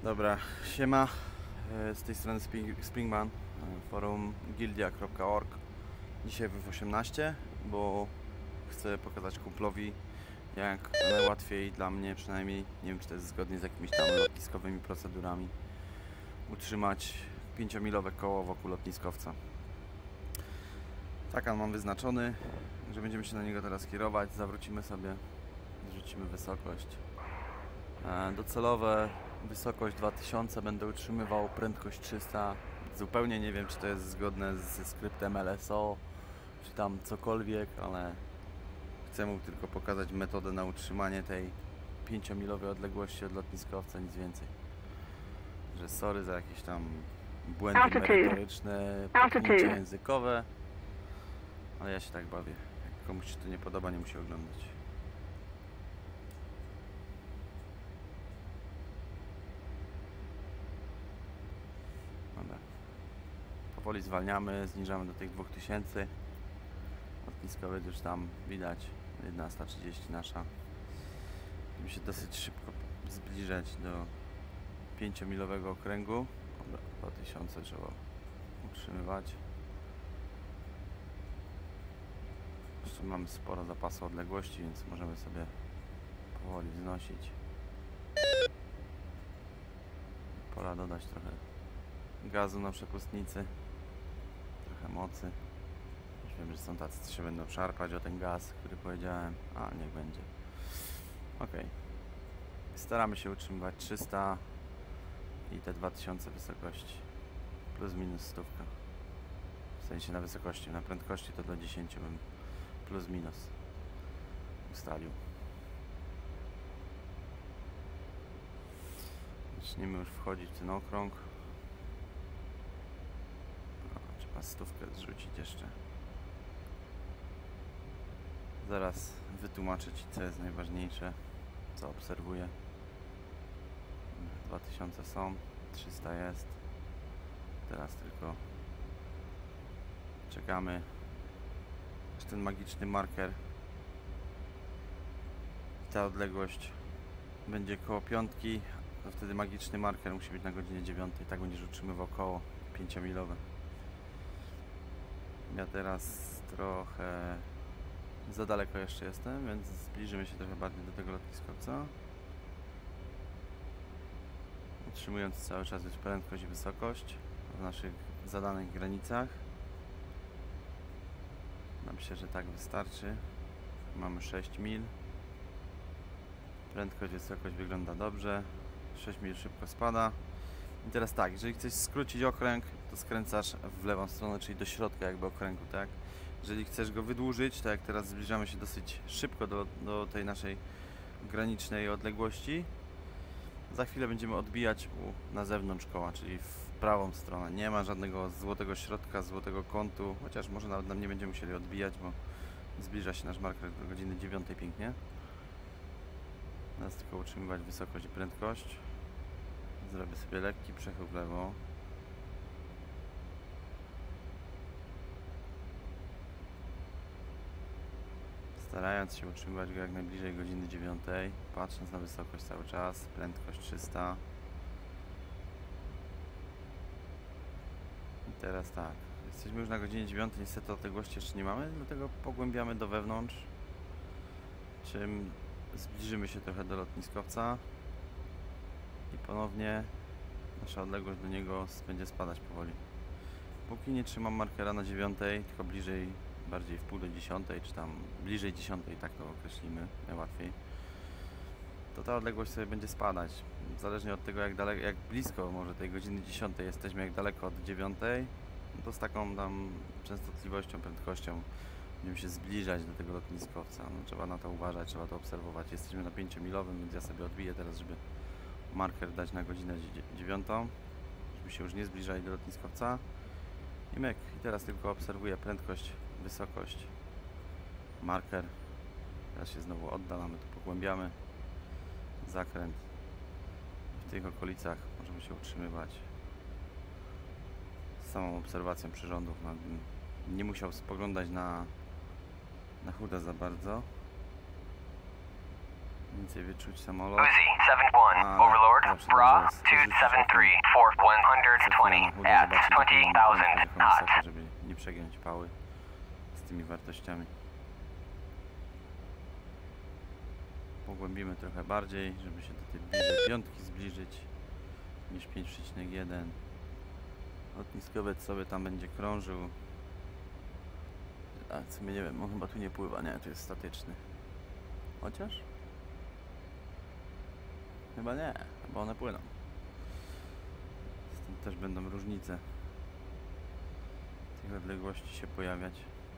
Dobra, siema, z tej strony Springman, forum gildia.org. Dzisiaj w 18, bo chcę pokazać kumplowi, jak najłatwiej dla mnie, przynajmniej, nie wiem czy to jest zgodnie z jakimiś tam lotniskowymi procedurami, utrzymać 5-milowe koło wokół lotniskowca. Takan mam wyznaczony, że będziemy się na niego teraz kierować, zawrócimy sobie, zrzucimy wysokość. Docelowe wysokość 2000, będę utrzymywał prędkość 300. Zupełnie nie wiem, czy to jest zgodne ze skryptem LSO, czy tam cokolwiek, ale chcę mu tylko pokazać metodę na utrzymanie tej 5-milowej odległości od lotniskowca, nic więcej. Że sorry za jakieś tam błędy merytoryczne, poknięcia językowe, ale ja się tak bawię. Jak komuś się to nie podoba, nie musi oglądać. Powoli zwalniamy, zniżamy do tych 2000. Lotniskowiec już tam widać, 11:30 nasza. Będziemy się dosyć szybko zbliżać do 5-milowego okręgu. 2000 trzeba utrzymywać. Jeszcze mamy sporo zapasu odległości, więc możemy sobie powoli wznosić. Pora dodać trochę gazu na przepustnicy, trochę mocy. Już wiem, że są tacy, co się będą szarpać o ten gaz, który powiedziałem, a niech będzie. Ok, staramy się utrzymywać 300 i te 2000 wysokości, plus minus 100. W sensie na wysokości, na prędkości to do 10 bym plus minus ustalił. Zaczniemy już wchodzić w ten okrąg. Trzeba 100 zrzucić jeszcze. Zaraz wytłumaczę Ci, co jest najważniejsze, co obserwuję. 2000 są, 300 jest. Teraz tylko czekamy, aż ten magiczny marker i ta odległość będzie koło 5, to wtedy magiczny marker musi być na godzinie 9. Tak będziesz utrzymywał koło 5-milowe. Ja teraz trochę za daleko jeszcze jestem, więc zbliżymy się trochę bardziej do tego lotniskowca. Utrzymując cały czas już prędkość i wysokość w naszych zadanych granicach. Myślę, że tak wystarczy. Mamy 6 mil. Prędkość, wysokość wygląda dobrze. 6 mil szybko spada. I teraz tak, jeżeli chcesz skrócić okręg, to skręcasz w lewą stronę, czyli do środka jakby okręgu, tak? Jeżeli chcesz go wydłużyć, tak jak teraz zbliżamy się dosyć szybko do tej naszej granicznej odległości, za chwilę będziemy odbijać na zewnątrz koła, czyli w prawą stronę. Nie ma żadnego złotego środka, złotego kątu, chociaż może nawet nam nie będziemy musieli odbijać, bo zbliża się nasz marker do godziny 9 pięknie. Teraz tylko utrzymywać wysokość i prędkość. Zrobię sobie lekki przechył w lewo. Starając się utrzymywać go jak najbliżej godziny 9, patrząc na wysokość cały czas, prędkość 300. I teraz tak, jesteśmy już na godzinie 9, niestety odległości jeszcze nie mamy, dlatego pogłębiamy do wewnątrz, czym zbliżymy się trochę do lotniskowca i ponownie nasza odległość do niego będzie spadać powoli. Póki nie trzymam markera na 9, tylko bliżej, bardziej w pół do 10, czy tam bliżej 10, tak to określimy najłatwiej, to ta odległość sobie będzie spadać. Zależnie od tego, jak daleko, jak blisko może tej godziny 10 jesteśmy, jak daleko od 9, no to z taką tam częstotliwością, prędkością będziemy się zbliżać do tego lotniskowca. No, trzeba na to uważać, trzeba to obserwować. Jesteśmy na 5-milowym, więc ja sobie odbiję teraz, żeby marker dać na godzinę 9, żeby się już nie zbliżali do lotniskowca. I myk. I teraz tylko obserwuję prędkość, wysokość, marker. Teraz się znowu oddalamy, tu pogłębiamy. Zakręt. W tych okolicach możemy się utrzymywać. Z samą obserwacją przyrządów. Nie musiał spoglądać na chudę za bardzo. Więcej wyczuć samolot. zawsze Bra dobrze jest rzucić 273 okiem for przed chwilą na 120 chudo, at zobaczyć jaką mamy 20,000 prędkość, jaką knots. wysoko, żeby nie przegiąć pały z tymi wartościami. Pogłębimy trochę bardziej, żeby się do tej bliżej piątki zbliżyć niż 5,1. Lotniskowiec sobie tam będzie krążył. A co my nie wiem, on chyba tu nie pływa, nie, tu jest statyczny. Chociaż? Chyba nie, chyba one płyną. Stąd też będą różnice tych odległości się pojawiać.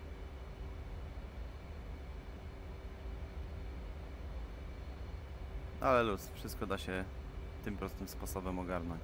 Ale luz, wszystko da się tym prostym sposobem ogarnąć.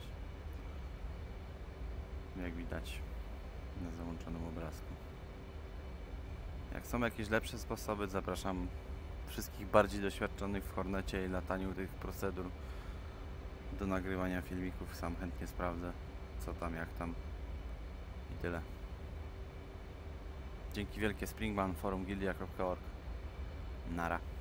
Jak widać na załączonym obrazku. Jak są jakieś lepsze sposoby, zapraszam wszystkich bardziej doświadczonych w Hornecie i lataniu tych procedur do nagrywania filmików. Sam chętnie sprawdzę, co tam, jak tam i tyle. Dzięki wielkie, Springman, forum gildia.org. Nara.